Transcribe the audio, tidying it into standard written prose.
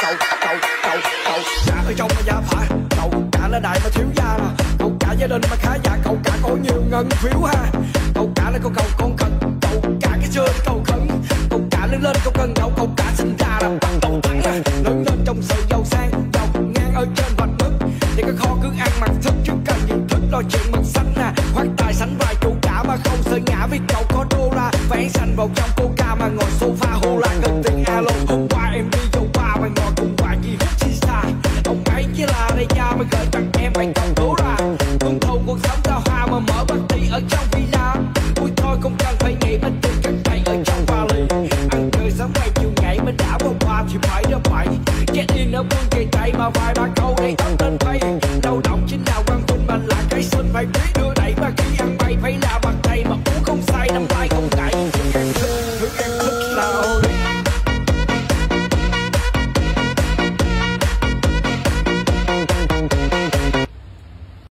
cậu cả ở trong mà gia phả, cậu cả là đại mà thiếu gia nè, cậu cả gia đình mà khá giả, cậu cả có nhiều ngân phiếu ha, cậu cả là con cần, cậu cả cái xưa cậu khấn, cậu cả lớn lên cậu cần nhậu, cậu cả sinh ra là bằng cậu thẳng ha, lớn lên trong sự giàu sang, giàu ngang ở trên vạch mứt, thì cái kho cứ ăn mặc thức chứ cần gì thức lo chuyện mực xanh nè, khoác tài sánh vai chủ cả mà không sợ ngã vì cậu có đô la, vén xanh vào trong coca mà ngồi sofa.